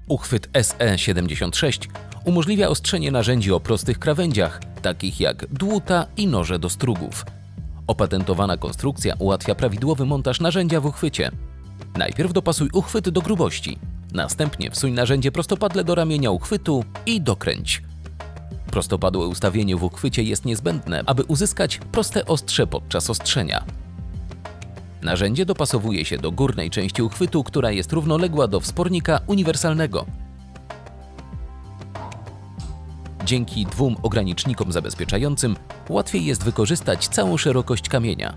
Uchwyt SE76 umożliwia ostrzenie narzędzi o prostych krawędziach, takich jak dłuta i noże do strugów. Opatentowana konstrukcja ułatwia prawidłowy montaż narzędzia w uchwycie. Najpierw dopasuj uchwyt do grubości. Następnie wsuń narzędzie prostopadle do ramienia uchwytu i dokręć. Prostopadłe ustawienie w uchwycie jest niezbędne, aby uzyskać proste ostrze podczas ostrzenia. Narzędzie dopasowuje się do górnej części uchwytu, która jest równoległa do wspornika uniwersalnego. Dzięki dwóm ogranicznikom zabezpieczającym łatwiej jest wykorzystać całą szerokość kamienia.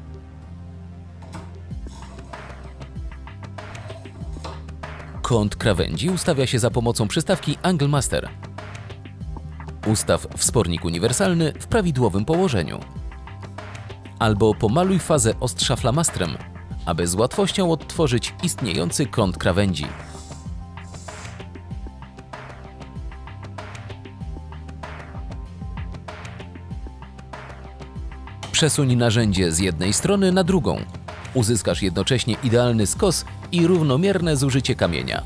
Kąt krawędzi ustawia się za pomocą przystawki Angle Master. Ustaw wspornik uniwersalny w prawidłowym położeniu. Albo pomaluj fazę ostrza flamastrem, aby z łatwością odtworzyć istniejący kąt krawędzi. Przesuń narzędzie z jednej strony na drugą. Uzyskasz jednocześnie idealny skos i równomierne zużycie kamienia.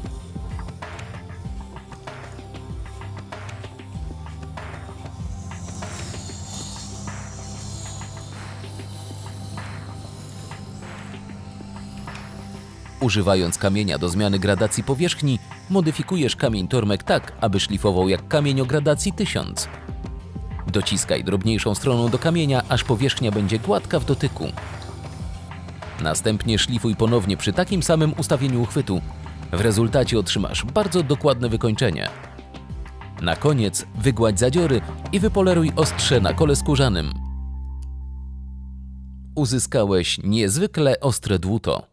Używając kamienia do zmiany gradacji powierzchni, modyfikujesz kamień Tormek tak, aby szlifował jak kamień o gradacji 1000. Dociskaj drobniejszą stroną do kamienia, aż powierzchnia będzie gładka w dotyku. Następnie szlifuj ponownie przy takim samym ustawieniu uchwytu. W rezultacie otrzymasz bardzo dokładne wykończenie. Na koniec wygładź zadziory i wypoleruj ostrze na kole skórzanym. Uzyskałeś niezwykle ostre dłuto.